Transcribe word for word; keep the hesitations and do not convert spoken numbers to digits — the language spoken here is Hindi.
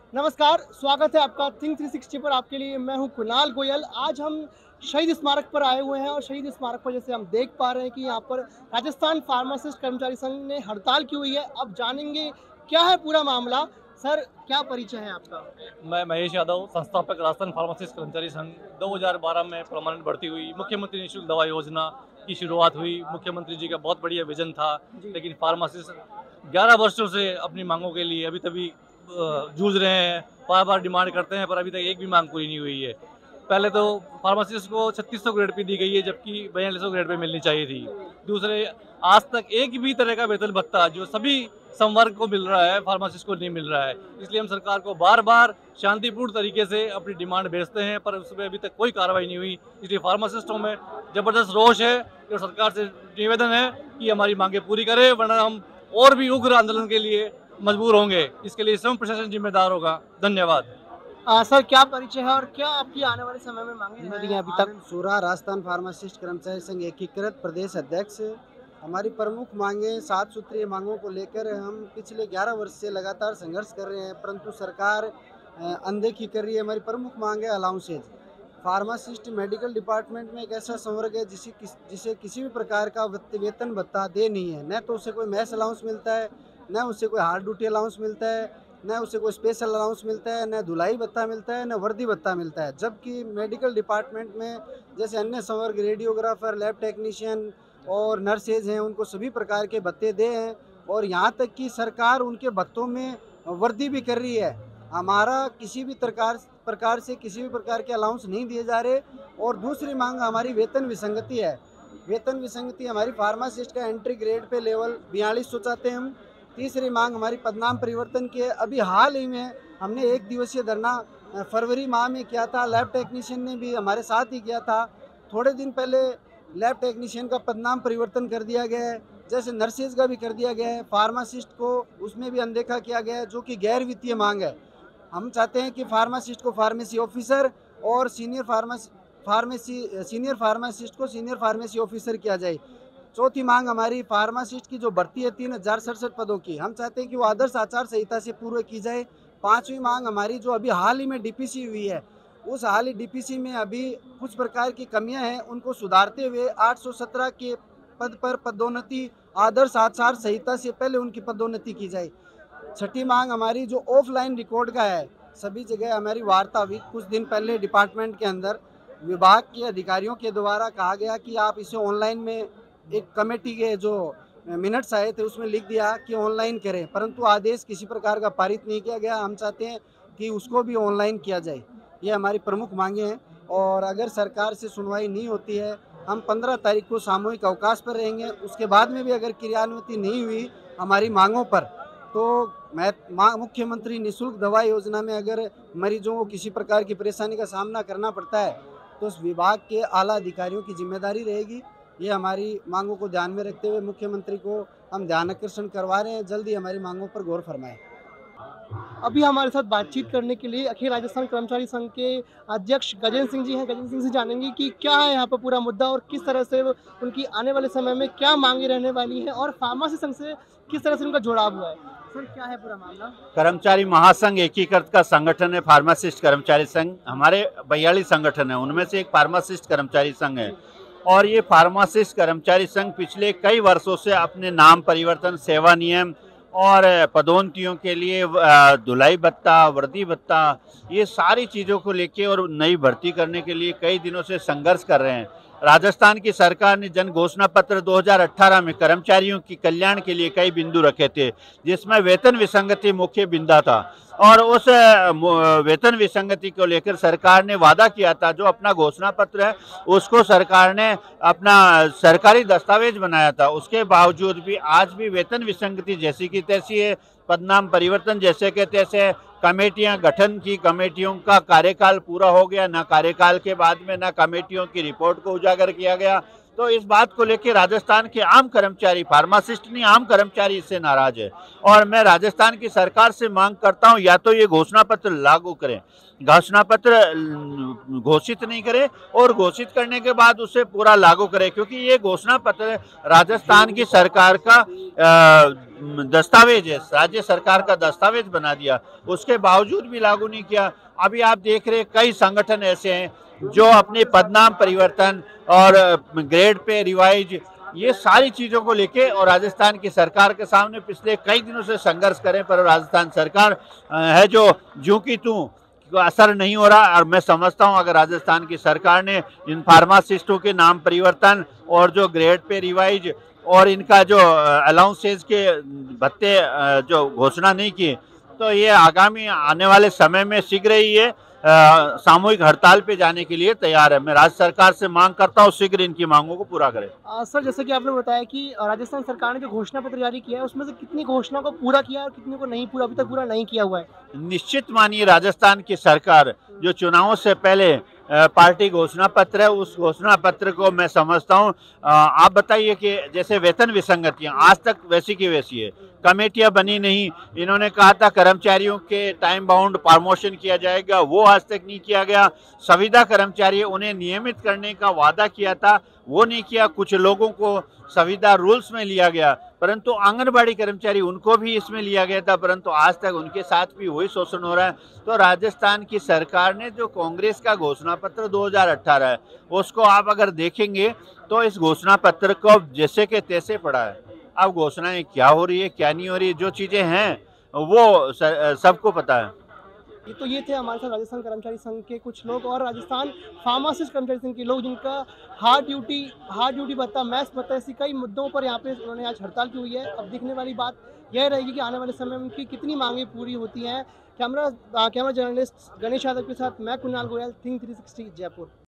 नमस्कार, स्वागत है आपका थिंक थ्री सिक्सटी पर। आपके लिए मैं हूं कुणाल गोयल। आज हम शहीद स्मारक पर आए हुए हैं और शहीद स्मारक पर जैसे हम देख पा रहे हैं कि यहाँ पर राजस्थान फार्मासिस्ट कर्मचारी संघ ने हड़ताल की हुई है। अब जानेंगे क्या है पूरा मामला। सर, क्या परिचय है आपका? मैं महेश यादव, संस्थापक राजस्थान फार्मासिस्ट कर्मचारी संघ। दो हज़ार बारह में परमानेंट भर्ती हुई। मुख्यमंत्री निःशुल्क दवा योजना की शुरुआत हुई। मुख्यमंत्री जी का बहुत बढ़िया विजन था, लेकिन फार्मासिस्ट ग्यारह वर्षों से अपनी मांगों के लिए अभी तभी अ, जूझ रहे हैं। बार बार डिमांड करते हैं, पर अभी तक एक भी मांग पूरी नहीं हुई है। पहले तो फार्मासिस्ट को छत्तीस सौ ग्रेड पे दी गई है, जबकि बयालीस सौ ग्रेड पे मिलनी चाहिए थी। दूसरे, आज तक एक भी तरह का वेतन भत्ता जो सभी संवर्ग को मिल रहा है, फार्मासिस्ट को नहीं मिल रहा है। इसलिए हम सरकार को बार बार शांतिपूर्ण तरीके से अपनी डिमांड भेजते हैं, पर उसमें अभी तक कोई कार्रवाई नहीं हुई। इसलिए फार्मासिस्टों में जबरदस्त रोष है और सरकार से निवेदन है कि हमारी मांगे पूरी करे, वरना हम और भी उग्र आंदोलन के लिए मजबूर होंगे। इसके लिए स्वयं प्रशासन जिम्मेदार होगा। धन्यवाद। आ, सर, क्या परिचय है और क्या आपकी आने वाले समय में मांगे रही हैं अभी तक? आनंद सूरा, राजस्थान फार्मासिस्ट कर्मचारी संघ एकीकृत प्रदेश अध्यक्ष। हमारी प्रमुख मांगे, सात सूत्रीय मांगों को लेकर हम पिछले ग्यारह वर्ष से लगातार संघर्ष कर रहे हैं, परंतु सरकार अ, अनदेखी कर रही है। हमारी प्रमुख मांग है अलाउंसेज। फार्मासिस्ट मेडिकल डिपार्टमेंट में एक ऐसा संवर्ग है जिसे किस जिसे किसी भी प्रकार का वत- वेतन भत्ता दे नहीं है। न तो उसे कोई मैस अलाउंस मिलता है, न उससे कोई हार्ड ड्यूटी अलाउंस मिलता है, न उससे कोई स्पेशल अलाउंस मिलता है, न धुलाई भत्ता मिलता है, न वर्दी भत्ता मिलता है। जबकि मेडिकल डिपार्टमेंट में जैसे अन्य संवर्ग, रेडियोग्राफर, लैब टेक्नीशियन और नर्सेज हैं, उनको सभी प्रकार के भत्ते दे हैं। और यहाँ तक कि सरकार उनके भत्तों में वर्दी भी कर रही है। हमारा किसी भी प्रकार प्रकार से किसी भी प्रकार के अलाउंस नहीं दिए जा रहे। और दूसरी मांग हमारी वेतन विसंगति है। वेतन विसंगति हमारी फार्मासिस्ट का एंट्री ग्रेड पे लेवल बयालीस सौ चाहते हैं हम। तीसरी मांग हमारी पदनाम परिवर्तन की है। अभी हाल ही में हमने एक दिवसीय धरना फरवरी माह में किया था। लैब टेक्नीशियन ने भी हमारे साथ ही किया था। थोड़े दिन पहले लैब टेक्नीशियन का पदनाम परिवर्तन कर दिया गया है, जैसे नर्सेज का भी कर दिया गया है। फार्मासिस्ट को उसमें भी अनदेखा किया गया है, जो कि गैर वित्तीय मांग है। हम चाहते हैं कि फार्मासिस्ट को फार्मेसी ऑफिसर और senior pharmacy pharmacy senior pharmacist को सीनियर फार्मेसी ऑफिसर किया जाए। चौथी मांग हमारी फार्मासिस्ट की जो भर्ती है तीन हजार सड़सठ पदों की, हम चाहते हैं कि वो आदर्श आचार संहिता से पूर्व की जाए। पांचवी मांग हमारी जो अभी हाल ही में डीपीसी हुई है, उस हाल ही डीपीसी में अभी कुछ प्रकार की कमियां हैं, उनको सुधारते हुए आठ सौ सत्रह के पद पर पदोन्नति आदर्श आचार संहिता से पहले उनकी पदोन्नति की जाए। छठी मांग हमारी जो ऑफलाइन रिकॉर्ड का है, सभी जगह हमारी वार्ता हुई कुछ दिन पहले डिपार्टमेंट के अंदर। विभाग के अधिकारियों के द्वारा कहा गया कि आप इसे ऑनलाइन में, एक कमेटी के जो मिनट्स आए थे उसमें लिख दिया कि ऑनलाइन करें, परंतु आदेश किसी प्रकार का पारित नहीं किया गया। हम चाहते हैं कि उसको भी ऑनलाइन किया जाए। ये हमारी प्रमुख मांगे हैं। और अगर सरकार से सुनवाई नहीं होती है, हम पंद्रह तारीख को सामूहिक अवकाश पर रहेंगे। उसके बाद में भी अगर क्रियान्विति नहीं हुई हमारी मांगों पर, तो मैं मुख्यमंत्री निःशुल्क दवा योजना में अगर मरीजों को किसी प्रकार की परेशानी का सामना करना पड़ता है, तो उस विभाग के आला अधिकारियों की जिम्मेदारी रहेगी। ये हमारी मांगों को ध्यान में रखते हुए मुख्यमंत्री को हम ध्यान आकर्षण करवा रहे हैं, जल्दी हमारी मांगों पर गौर फरमाएं। अभी हमारे साथ बातचीत करने के लिए अखिल राजस्थान कर्मचारी संघ के अध्यक्ष गजेंद्र सिंह जी हैं। गजेंद्र सिंह से जानेंगे कि क्या है यहाँ पर पूरा मुद्दा और किस तरह से उनकी आने वाले समय में क्या मांगे रहने वाली हैं और फार्मेसी संघ से किस तरह से उनका जुड़ाव हुआ है। सर, क्या है पूरा मामला? कर्मचारी महासंघ एकीकृत का संगठन है फार्मासिस्ट कर्मचारी संघ। हमारे बयालीस संगठन है, उनमें से एक फार्मासिस्ट कर्मचारी संघ है। और ये फार्मासिस्ट कर्मचारी संघ पिछले कई वर्षों से अपने नाम परिवर्तन, सेवा नियम और पदोन्नतियों के लिए धुलाई भत्ता, वर्दी भत्ता, ये सारी चीज़ों को लेके और नई भर्ती करने के लिए कई दिनों से संघर्ष कर रहे हैं। राजस्थान की सरकार ने जन घोषणा पत्र दो हज़ार अठारह में कर्मचारियों की कल्याण के लिए कई बिंदु रखे थे, जिसमें वेतन विसंगति मुख्य बिंदु था। और उस वेतन विसंगति को लेकर सरकार ने वादा किया था, जो अपना घोषणा पत्र है उसको सरकार ने अपना सरकारी दस्तावेज बनाया था। उसके बावजूद भी आज भी वेतन विसंगति जैसी की तैसी है। पदनाम परिवर्तन जैसे के तैसे, कमेटियां गठन की, कमेटियों का कार्यकाल पूरा हो गया, ना कार्यकाल के बाद में ना कमेटियों की रिपोर्ट को उजागर किया गया। तो इस बात को लेकर राजस्थान के आम कर्मचारी, फार्मासिस्ट नहीं आम कर्मचारी इससे नाराज है। और मैं राजस्थान की सरकार से मांग करता हूं, या तो ये घोषणा पत्र लागू करें, घोषणा पत्र घोषित नहीं करे और घोषित करने के बाद उसे पूरा लागू करें, क्योंकि ये घोषणा पत्र राजस्थान की सरकार का दस्तावेज है, राज्य सरकार का दस्तावेज बना दिया, उसके बावजूद भी लागू नहीं किया। अभी आप देख रहे कई संगठन ऐसे हैं जो अपने पदनाम परिवर्तन और ग्रेड पे रिवाइज, ये सारी चीजों को लेके और राजस्थान की सरकार के सामने पिछले कई दिनों से संघर्ष करें, पर राजस्थान सरकार है जो जूं की तूं, असर नहीं हो रहा। और मैं समझता हूं अगर राजस्थान की सरकार ने इन फार्मासिस्टों के नाम परिवर्तन और जो ग्रेड पे रिवाइज और इनका जो अलाउंसेज के भत्ते जो घोषणा नहीं की, तो ये आगामी आने वाले समय में शीघ्र ही ये सामूहिक हड़ताल पे जाने के लिए तैयार है। मैं राज्य सरकार से मांग करता हूँ शीघ्र इनकी मांगों को पूरा करें। आ, सर, जैसे कि आपने बताया कि राजस्थान सरकार ने जो घोषणा पत्र जारी किया है उसमें से कितनी घोषणा को पूरा किया और कितनी को नहीं पूरा अभी तक पूरा नहीं किया हुआ है? निश्चित मानिए राजस्थान की सरकार जो चुनावों से पहले पार्टी घोषणा पत्र है, उस घोषणा पत्र को मैं समझता हूँ, आप बताइए कि जैसे वेतन विसंगतियां आज तक वैसी की वैसी है, कमेटियां बनी नहीं, इन्होंने कहा था कर्मचारियों के टाइम बाउंड प्रमोशन किया जाएगा, वो आज तक नहीं किया गया। संविदा कर्मचारी उन्हें नियमित करने का वादा किया था, वो नहीं किया। कुछ लोगों को संविदा रूल्स में लिया गया, परंतु आंगनबाड़ी कर्मचारी उनको भी इसमें लिया गया था, परंतु आज तक उनके साथ भी वही शोषण हो रहा है। तो राजस्थान की सरकार ने जो कांग्रेस का घोषणा पत्र दो हज़ार अठारह है, उसको आप अगर देखेंगे तो इस घोषणा पत्र को जैसे के तैसे पड़ा है। अब घोषणाएं क्या हो रही है क्या नहीं हो रही है, जो चीजें हैं वो सबको पता है। ये तो ये थे हमारे साथ राजस्थान कर्मचारी संघ के कुछ लोग और राजस्थान फार्मासिस्ट कर्मचारी संघ के लोग, जिनका हार्ड ड्यूटी हार्ड ड्यूटी भत्ता, मैस भत्ता, ऐसी कई मुद्दों पर यहाँ पे उन्होंने आज हड़ताल की हुई है। अब दिखने वाली बात यह रहेगी कि आने वाले समय में उनकी कितनी मांगें पूरी होती हैं। Camera camera journalist Ganesh Yadav के साथ मैं Kunal Goyal, think three sixty Jaipur.